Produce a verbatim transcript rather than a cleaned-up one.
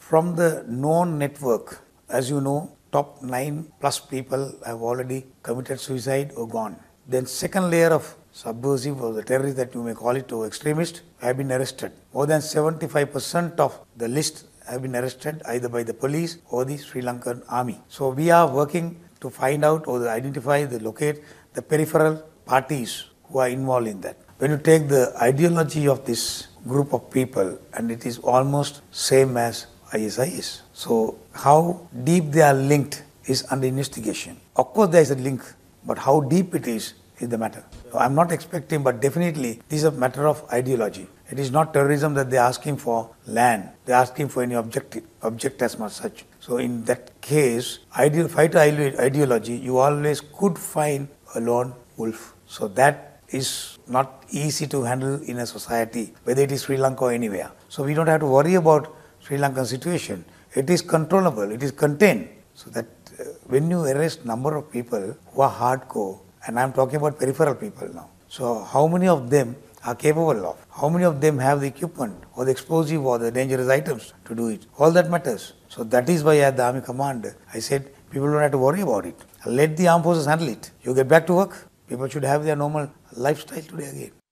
From the known network, as you know, top nine plus people have already committed suicide or gone. Then second layer of subversive or the terrorists that you may call it, or extremists, have been arrested. More than seventy-five percent of the list have been arrested either by the police or the Sri Lankan army. So we are working to find out or identify, the locate the peripheral parties who are involved in that. When you take the ideology of this group of people, and it is almost same as I S I S. So how deep they are linked is under investigation. Of course there is a link, but how deep it is is the matter. So I'm not expecting, but definitely this is a matter of ideology. It is not terrorism that they are asking for land. They are asking for any objective, object as much such. So in that case, ideal, fight ideology, you always could find a lone wolf. So that is not easy to handle in a society, whether it is Sri Lanka or anywhere. So we don't have to worry about Sri Lankan situation. It is controllable, it is contained. So that uh, when you arrest number of people who are hardcore, and I am talking about peripheral people now. So how many of them are capable of? How many of them have the equipment or the explosive or the dangerous items to do it? All that matters. So that is why at the Army Command, I said people don't have to worry about it. Let the armed forces handle it. You get back to work. People should have their normal lifestyle today again.